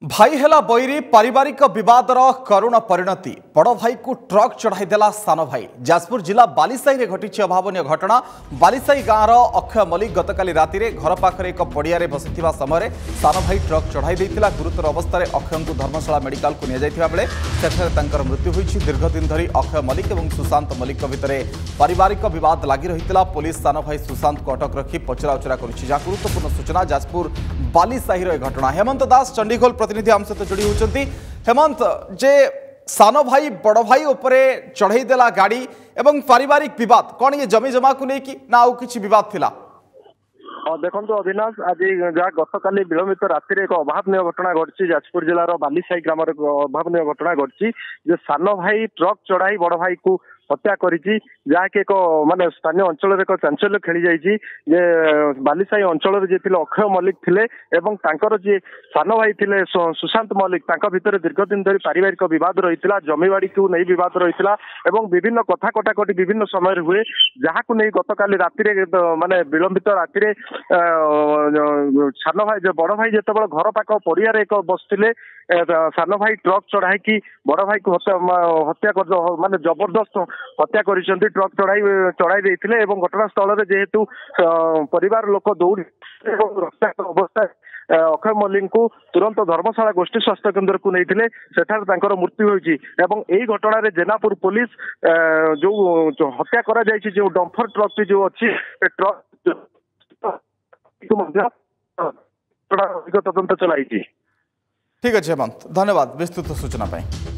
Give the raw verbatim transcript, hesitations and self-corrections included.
भाई हेला बैरी पारिवारिक विवादर करुण परिणति बड़ भाई को ट्रक चढ़ाई देला सान भाई। जाजपुर जिला बालीसाई रे घटी अभावन घटना। बालीसाई गाँवर अक्षय मल्लिक गतकाली राति रे घर पाखरे एक पड़िया बसिथिबा समय सान भाई ट्रक चढ़ाई देइथिला। गुरुतर अवस्था अक्षय को धर्मशाला मेडिकल को निया बेले सेठारे तांकर मृत्यु होईछि। दीर्घ दिन धरी अक्षय मल्लिक और सुशांत मल्लिक भितर पारिवारिक विवाद लगी रही। पुलिस सान भाई सुशांत को अटक रखी पचराउचरा करुछि। जहाँ गुरुत्वपूर्ण सूचना जाजपुर बालीसाई रे घटना। हेमंत दास चंडीगढ़ प्रतिनिधि आम सहित जोड़ी होती। हेमंत, जे सान भाई बड़ भाई उपरे चढ़ई देला गाड़ी एवं पारिवारिक विवाद कौन ये जमी जमा को लेकिन ना आउ किछि विवाद थिला? देखो अविनाश, आज जहाँ गतकाली विलंबित राति एक अभावन घटना घटी जाजपुर जिलार बालीसाई ग्राम अभावन घटना घटी। जे सान भाई ट्रक चढ़ाई बड़ भाई को हत्या करिछि, जहाँकि एक माने स्थानीय अंचल एक चांचल्य खेली जाइछि। जे बालीसाई अंचल जे थिले अक्षय मल्लिक थिले एवं तांकर जे सान भाई थिले सुशांत मल्लिक, तांका भितर दीर्घ दिन धरी पारिवारिक विवाद रहितला। जमीबाड़ी को नहीं विवाद रहितला एवं विभिन्न कथा कटाकटी विभिन्न समय हुए, जहाँ को नहीं गतकाली राति माने विलंबित राति सान भाई जो बड़ भाई जिते घर पाख पड़िया एक बसते सान भाई ट्रक चढ़ाई की बड़ भाई को हत्या हत्या कर माने जबरदस्त हत्या करिसेंती। ट्रक चढ़ाई चढ़ाई देइथिले एवं घटनास्थल में जेहेतु परिवार लोक दौड़ी अवस्था अक्षय मल्लिक को तुरंत धर्मशाला गोष्ठी स्वास्थ्य केन्द्र को नहीं सेठार तांकर मृत्यु होईछि। एवं एही घटना रे जेनापुर पुलिस जो हत्या करा जायछि, जो डम्फर ट्रक जो अच्छी ट्रक तदंत चलाई। ठीक अच्छे हेमंत, धन्यवाद विस्तृत सूचना पाई।